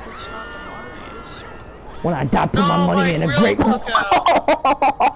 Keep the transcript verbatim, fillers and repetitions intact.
It's not the Marlies. When I die, put Oh my money my in a grill great. cookout.